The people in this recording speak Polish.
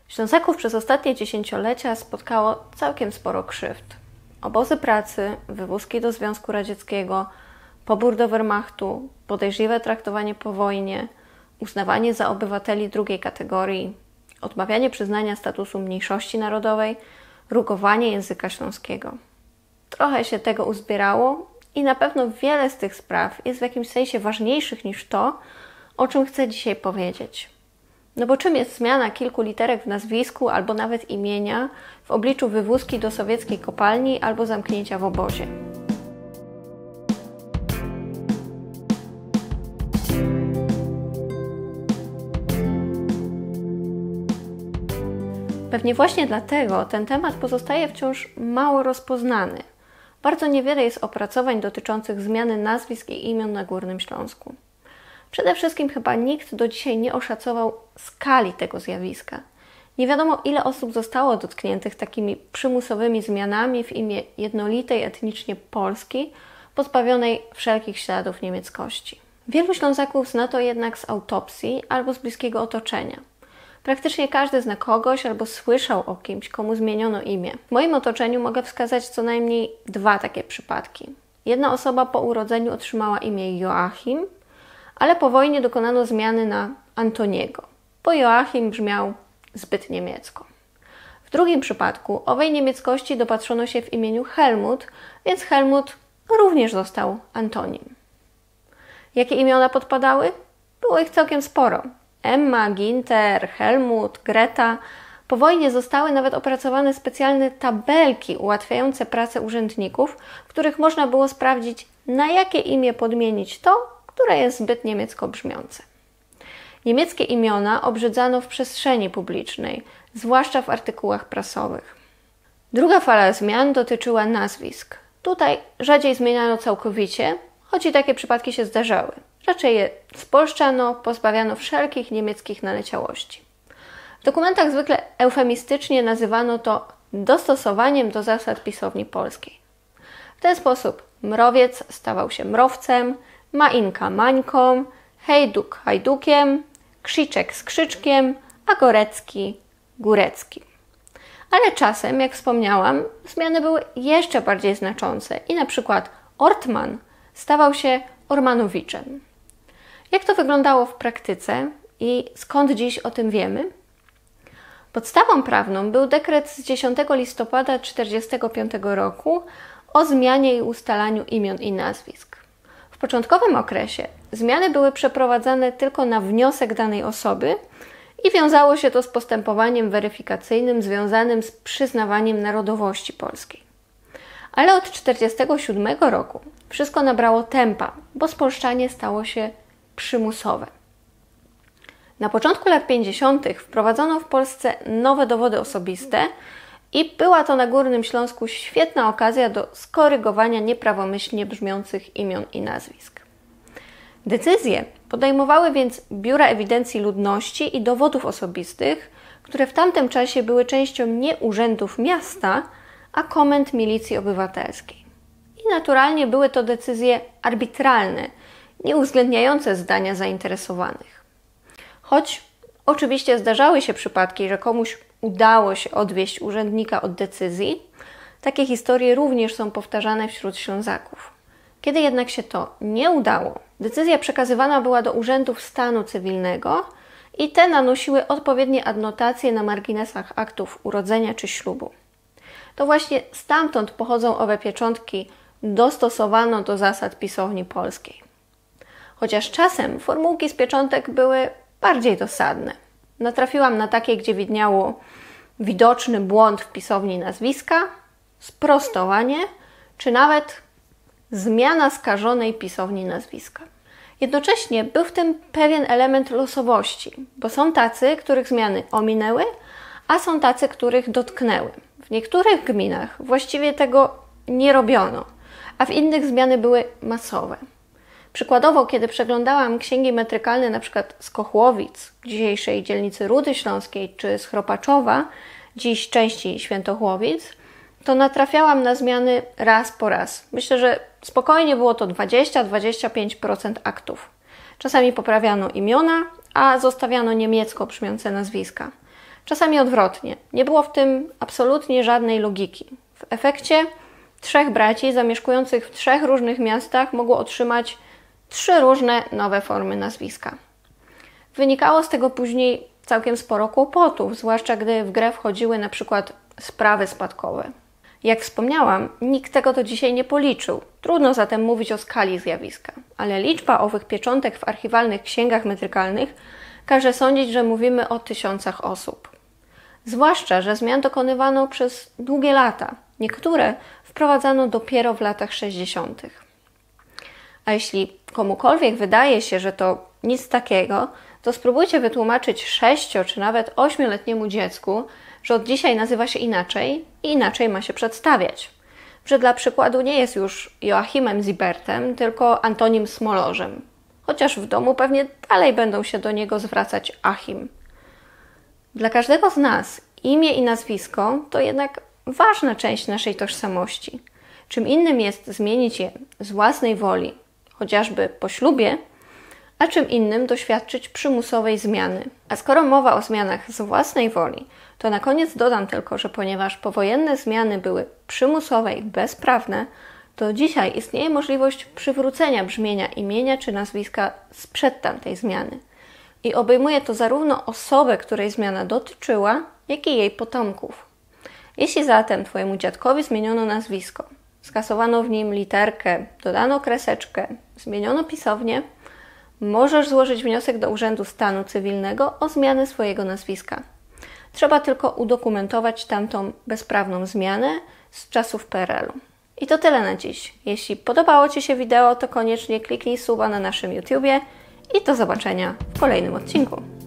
Ślązaków przez ostatnie dziesięciolecia spotkało całkiem sporo krzywd. Obozy pracy, wywózki do Związku Radzieckiego, pobór do Wehrmachtu, podejrzliwe traktowanie po wojnie, uznawanie za obywateli drugiej kategorii, odmawianie przyznania statusu mniejszości narodowej, rugowanie języka śląskiego. Trochę się tego uzbierało i na pewno wiele z tych spraw jest w jakimś sensie ważniejszych niż to, o czym chcę dzisiaj powiedzieć. No bo czym jest zmiana kilku literek w nazwisku albo nawet imienia w obliczu wywózki do sowieckiej kopalni albo zamknięcia w obozie? Pewnie właśnie dlatego ten temat pozostaje wciąż mało rozpoznany. Bardzo niewiele jest opracowań dotyczących zmiany nazwisk i imion na Górnym Śląsku. Przede wszystkim chyba nikt do dzisiaj nie oszacował skali tego zjawiska. Nie wiadomo, ile osób zostało dotkniętych takimi przymusowymi zmianami w imię jednolitej etnicznie Polski, pozbawionej wszelkich śladów niemieckości. Wielu Ślązaków zna to jednak z autopsji albo z bliskiego otoczenia. Praktycznie każdy zna kogoś albo słyszał o kimś, komu zmieniono imię. W moim otoczeniu mogę wskazać co najmniej dwa takie przypadki. Jedna osoba po urodzeniu otrzymała imię Joachim, ale po wojnie dokonano zmiany na Antoniego, bo Joachim brzmiał zbyt niemiecko. W drugim przypadku owej niemieckości dopatrzono się w imieniu Helmut, więc Helmut również został Antonim. Jakie imiona podpadały? Było ich całkiem sporo. Emma, Ginter, Helmut, Greta. Po wojnie zostały nawet opracowane specjalne tabelki ułatwiające pracę urzędników, w których można było sprawdzić, na jakie imię podmienić to, które jest zbyt niemiecko brzmiące. Niemieckie imiona obrzydzano w przestrzeni publicznej, zwłaszcza w artykułach prasowych. Druga fala zmian dotyczyła nazwisk. Tutaj rzadziej zmieniano całkowicie, choć i takie przypadki się zdarzały. Raczej je spolszczano, pozbawiano wszelkich niemieckich naleciałości. W dokumentach zwykle eufemistycznie nazywano to dostosowaniem do zasad pisowni polskiej. W ten sposób Mrowiec stawał się Mrowcem, Mainka Mańką, Hejduk Hajdukiem, Krzyczek Skrzyczkiem, a Gorecki Góreckim. Ale czasem, jak wspomniałam, zmiany były jeszcze bardziej znaczące i na przykład Ortman stawał się Ormanowiczem. Jak to wyglądało w praktyce i skąd dziś o tym wiemy? Podstawą prawną był dekret z 10 listopada 1945 roku o zmianie i ustalaniu imion i nazwisk. W początkowym okresie zmiany były przeprowadzane tylko na wniosek danej osoby i wiązało się to z postępowaniem weryfikacyjnym związanym z przyznawaniem narodowości polskiej. Ale od 1947 roku wszystko nabrało tempa, bo spolszczanie stało się przymusowe. Na początku lat 50. wprowadzono w Polsce nowe dowody osobiste i była to na Górnym Śląsku świetna okazja do skorygowania nieprawomyślnie brzmiących imion i nazwisk. Decyzje podejmowały więc biura ewidencji ludności i dowodów osobistych, które w tamtym czasie były częścią nie urzędów miasta, a komend milicji obywatelskiej. I naturalnie były to decyzje arbitralne, nie uwzględniające zdania zainteresowanych. Choć oczywiście zdarzały się przypadki, że komuś udało się odwieść urzędnika od decyzji, takie historie również są powtarzane wśród Ślązaków. Kiedy jednak się to nie udało, decyzja przekazywana była do urzędów stanu cywilnego i te nanosiły odpowiednie adnotacje na marginesach aktów urodzenia czy ślubu. To właśnie stamtąd pochodzą owe pieczątki dostosowano do zasad pisowni polskiej. Chociaż czasem formułki z pieczątek były bardziej dosadne. Natrafiłam na takie, gdzie widniało widoczny błąd w pisowni nazwiska, sprostowanie, czy nawet zmiana skażonej pisowni nazwiska. Jednocześnie był w tym pewien element losowości, bo są tacy, których zmiany ominęły, a są tacy, których dotknęły. W niektórych gminach właściwie tego nie robiono, a w innych zmiany były masowe. Przykładowo, kiedy przeglądałam księgi metrykalne np. z Kochłowic, dzisiejszej dzielnicy Rudy Śląskiej, czy z Chropaczowa, dziś części Świętochłowic, to natrafiałam na zmiany raz po raz. Myślę, że spokojnie było to 20-25% aktów. Czasami poprawiano imiona, a zostawiano niemiecko brzmiące nazwiska. Czasami odwrotnie. Nie było w tym absolutnie żadnej logiki. W efekcie 3 braci zamieszkujących w 3 różnych miastach mogło otrzymać 3 różne nowe formy nazwiska. Wynikało z tego później całkiem sporo kłopotów, zwłaszcza gdy w grę wchodziły na przykład sprawy spadkowe. Jak wspomniałam, nikt tego do dzisiaj nie policzył. Trudno zatem mówić o skali zjawiska, ale liczba owych pieczątek w archiwalnych księgach metrykalnych każe sądzić, że mówimy o tysiącach osób. Zwłaszcza, że zmian dokonywano przez długie lata. Niektóre wprowadzano dopiero w latach 60. A jeśli komukolwiek wydaje się, że to nic takiego, to spróbujcie wytłumaczyć 6- czy nawet 8-letniemu dziecku, że od dzisiaj nazywa się inaczej i inaczej ma się przedstawiać. Że dla przykładu nie jest już Joachimem Zibertem, tylko Antonim Smolorzem. Chociaż w domu pewnie dalej będą się do niego zwracać Achim. Dla każdego z nas imię i nazwisko to jednak ważna część naszej tożsamości. Czym innym jest zmienić je z własnej woli, chociażby po ślubie, a czym innym doświadczyć przymusowej zmiany. A skoro mowa o zmianach z własnej woli, to na koniec dodam tylko, że ponieważ powojenne zmiany były przymusowe i bezprawne, to dzisiaj istnieje możliwość przywrócenia brzmienia imienia czy nazwiska sprzed tamtej zmiany. I obejmuje to zarówno osobę, której zmiana dotyczyła, jak i jej potomków. Jeśli zatem Twojemu dziadkowi zmieniono nazwisko, skasowano w nim literkę, dodano kreseczkę, zmieniono pisownię, możesz złożyć wniosek do Urzędu Stanu Cywilnego o zmianę swojego nazwiska. Trzeba tylko udokumentować tamtą bezprawną zmianę z czasów PRL-u. I to tyle na dziś. Jeśli podobało Ci się wideo, to koniecznie kliknij suba na naszym YouTubie i do zobaczenia w kolejnym odcinku.